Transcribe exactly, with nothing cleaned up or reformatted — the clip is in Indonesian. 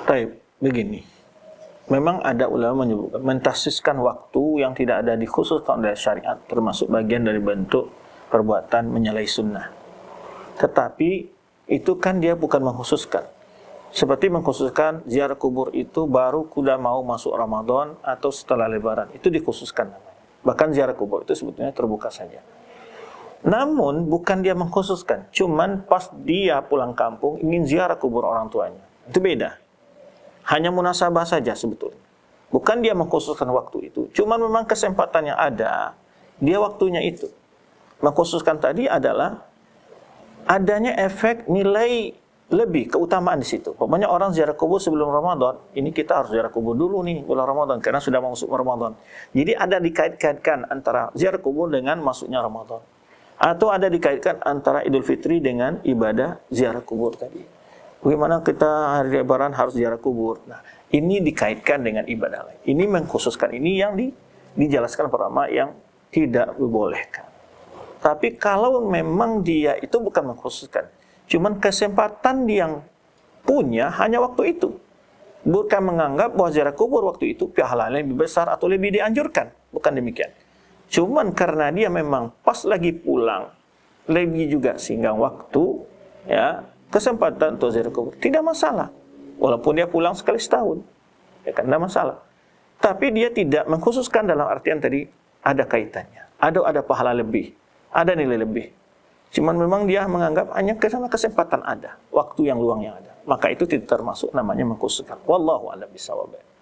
Baik, begini. Memang ada ulama menyebutkan mentasiskan waktu yang tidak ada dikhususkan oleh syariat termasuk bagian dari bentuk perbuatan menyalahi sunnah. Tetapi itu kan dia bukan mengkhususkan. Seperti mengkhususkan ziarah kubur itu baru kuda mau masuk Ramadan atau setelah Lebaran. Itu dikhususkan namanya. Bahkan ziarah kubur itu sebetulnya terbuka saja. Namun bukan dia mengkhususkan, cuman pas dia pulang kampung ingin ziarah kubur orang tuanya. Itu beda. Hanya munasabah saja sebetulnya. Bukan dia mengkhususkan waktu itu. Cuman memang kesempatannya ada, dia waktunya itu. Mengkhususkan tadi adalah adanya efek nilai lebih, keutamaan di situ. Pokoknya orang ziarah kubur sebelum Ramadan, ini kita harus ziarah kubur dulu nih bulan Ramadan karena sudah masuk Ramadan. Jadi ada dikait-kaitkan antara ziarah kubur dengan masuknya Ramadan. Atau ada dikaitkan antara Idul Fitri dengan ibadah ziarah kubur tadi. Bagaimana kita hari Lebaran harus ziarah kubur. Nah, ini dikaitkan dengan ibadah lain. Ini mengkhususkan, ini yang di, dijelaskan pertama yang tidak dibolehkan. Tapi kalau memang dia itu bukan mengkhususkan, cuman kesempatan yang punya hanya waktu itu. Bukan menganggap bahwa ziarah kubur waktu itu pahalanya lebih besar atau lebih dianjurkan. Bukan demikian. Cuman karena dia memang pas lagi pulang, lagi juga singgang waktu, ya, kesempatan untuk ziarah kubur tidak masalah. Walaupun dia pulang sekali setahun, ya kan, tidak masalah. Tapi dia tidak mengkhususkan dalam artian tadi ada kaitannya, ada ada pahala lebih, ada nilai lebih. Cuman memang dia menganggap hanya kesana kesempatan ada, waktu yang luang yang ada. Maka itu tidak termasuk namanya mengkhususkan. Wallahu a'lam bishawab.